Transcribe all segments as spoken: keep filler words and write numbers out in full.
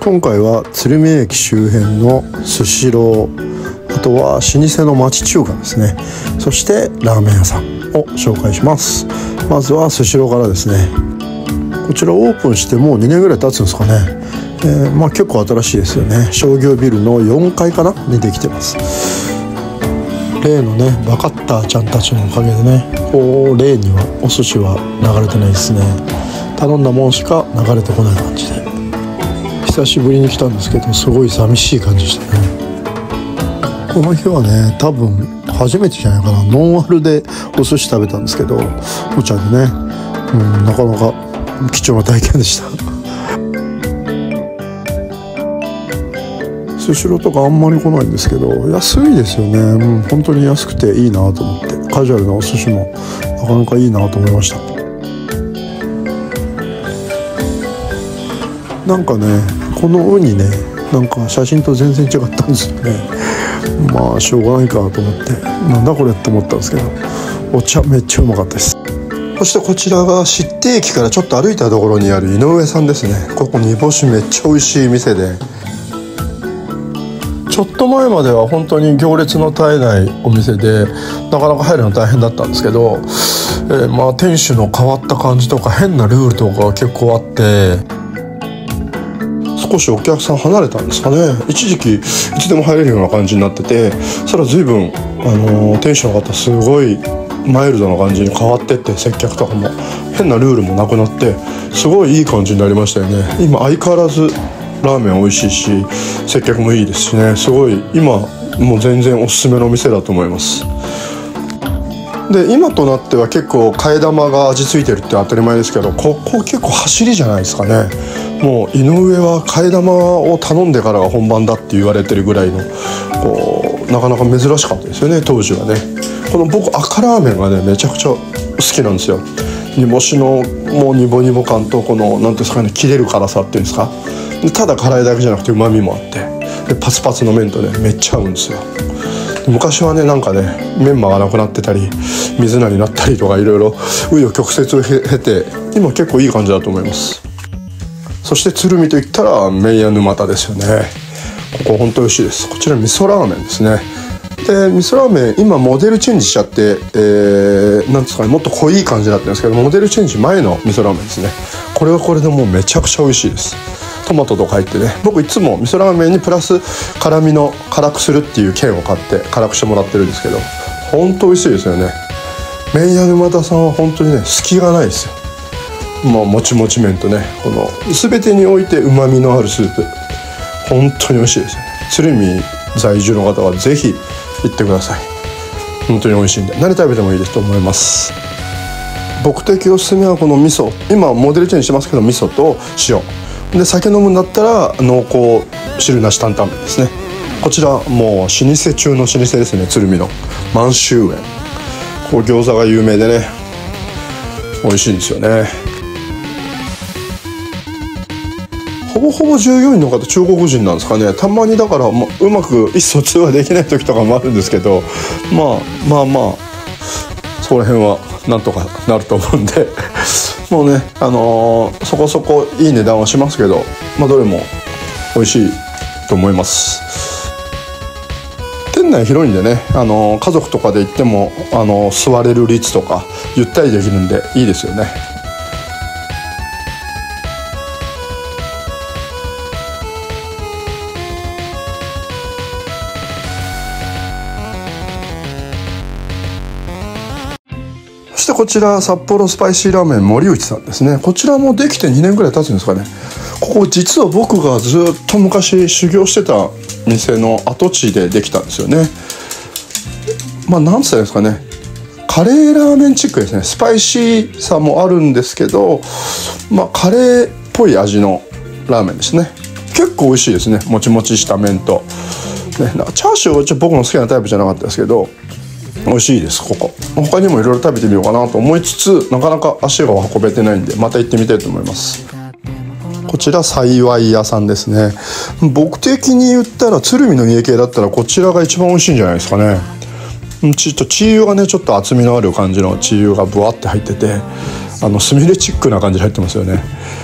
今回は鶴見駅周辺のスシロー、あとは老舗の町中華ですね、そしてラーメン屋さんを紹介します。まずはスシローからですね。こちらオープンしてもうにねんぐらい経つんですかね。えー、まあ結構新しいですよね。商業ビルのよんかいかなにできてます。例のねバカッターちゃんたちのおかげでね、こう例にはお寿司は流れてないですね。頼んだもんしか流れてこない感じで、久しぶりに来たんですけどすごい寂しい感じでしたね。この日はね多分初めてじゃないかな、ノンアルでお寿司食べたんですけど、お茶でね、うん、なかなか貴重な体験でした。スシローとかあんまり来ないんですけど安いですよね。うん、本当に安くていいなと思って、カジュアルなお寿司もなかなかいいなと思いました。なんかねこのウニね、なんか写真と全然違ったんですよね。まあしょうがないかと思って、なんだこれって思ったんですけど、お茶めっちゃうまかったです。そしてこちらが知手駅からちょっと歩いたところにある井上さんですね。ここ煮干しめっちゃ美味しい店で、ちょっと前までは本当に行列の絶えないお店でなかなか入るの大変だったんですけど、えー、まあ店主の変わった感じとか変なルールとかが結構あって、少しお客さん離れたんですかね。一時期いつでも入れるような感じになってて、それは随分、あのー、店主の方すごいマイルドな感じに変わってって、接客とかも変なルールもなくなってすごいいい感じになりましたよね。今相変わらずラーメン美味しいし接客もいいですしね、すごい今もう全然おすすめのお店だと思います。で今となっては結構替え玉が味付いてるって当たり前ですけど、ここ結構走りじゃないですかね。もう井上は替え玉を頼んでからが本番だって言われてるぐらいの、こうなかなか珍しかったですよね当時はね。この僕赤ラーメンがねめちゃくちゃ好きなんですよ。煮干しのもうニボニボ感とこの何ですかね、切れる辛さっていうんですか、ただ辛いだけじゃなくて旨味もあって、でパツパツの麺とねめっちゃ合うんですよ。昔はねなんかねメンマがなくなってたり水菜になったりとかいろいろ紆余曲折を経て今結構いい感じだと思います。そして鶴見といったら麺屋沼田ですよね。ここ本当美味しいです。こちら味噌ラーメンですね。で味噌ラーメン今モデルチェンジしちゃって、えー、なんですかね、もっと濃い感じになってるんですけど、モデルチェンジ前の味噌ラーメンですね。これはこれでもうめちゃくちゃ美味しいです。トマトとか入ってね、僕いつも味噌ラーメンにプラス辛みの辛くするっていう券を買って辛くしてもらってるんですけど、本当美味しいですよね。麺屋沼田さんは本当にね隙がないですよ。まあもちもち麺とね、この全てにおいてうまみのあるスープ、本当に美味しいですよね。鶴見在住の方はぜひ行ってください。本当に美味しいんで何食べてもいいですと思います。僕的おすすめはこの味噌、今モデルチェンジしてますけど味噌と塩で、酒飲むんだったら濃厚汁なし担々麺ですね。こちらもう老舗中の老舗ですね。鶴見の満州園、こう餃子が有名でね美味しいんですよね。ほぼほぼ従業員の方中国人なんですかね。たまにだから、ま、うまく意思疎通はできない時とかもあるんですけど、まあまあまあそこら辺はなんとかなると思うんでもうね、あのー、そこそこいい値段はしますけど、まあどれも美味しいと思います。店内広いんでね、あのー、家族とかで行っても、あのー、座れる率とかゆったりできるんでいいですよね。そしてこちら札幌スパイシーラーメン森内さんですね。こちらもできてにねんぐらい経つんですかね。ここ実は僕がずっと昔修行してた店の跡地でできたんですよね。まあ何つったらいいんですかね、カレーラーメンチックですね。スパイシーさもあるんですけど、まあカレーっぽい味のラーメンですね。結構美味しいですね。もちもちした麺と、ね、なんかチャーシューはちょっと僕の好きなタイプじゃなかったですけど美味しいです。ここ他にもいろいろ食べてみようかなと思いつつ、なかなか足が運べてないんでまた行ってみたいと思います。こちら幸い屋さんですね。僕的に言ったら鶴見の家系だったらこちらが一番美味しいんじゃないですかね。ちょっとチー油がねちょっと厚みのある感じのチー油がブワって入ってて、あのスミレチックな感じで入ってますよね。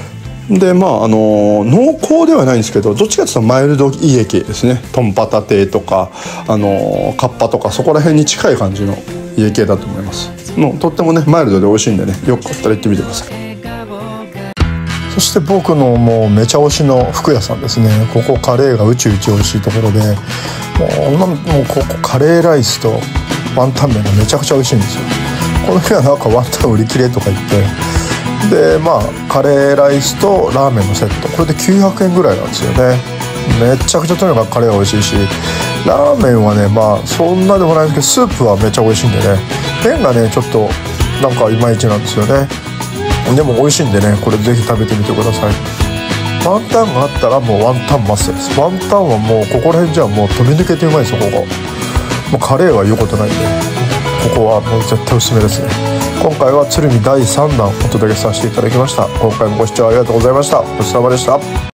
でまああの濃厚ではないんですけど、どっちかというとマイルド家系ですね。トンパタ亭とかあのカッパとかそこら辺に近い感じの家系だと思います。もうとってもねマイルドで美味しいんでね、よかったら行ってみてください。そして僕のもうめちゃ推しの服屋さんですね。ここカレーが宇宙一美味しいところで、もうもうここカレーライスとワンタン麺がめちゃくちゃ美味しいんですよ。この日はなんかワンタン売り切れとか言って、でまあカレーライスとラーメンのセット、これできゅうひゃくえんぐらいなんですよね。めちゃくちゃとにかくカレーが美味しいし、ラーメンはねまあそんなでもないんですけど、スープはめっちゃ美味しいんでね、麺がねちょっとなんかいまいちなんですよね。でも美味しいんでね、これぜひ食べてみてください。ワンタンがあったらもうワンタンマストです。ワンタンはもうここら辺じゃもう飛び抜けてうまいですよ。ここもうカレーは言うことないんで、ここはもう絶対おすすめですね。今回は鶴見だいさんだんお届けさせていただきました。今回もご視聴ありがとうございました。ごちそうさまでした。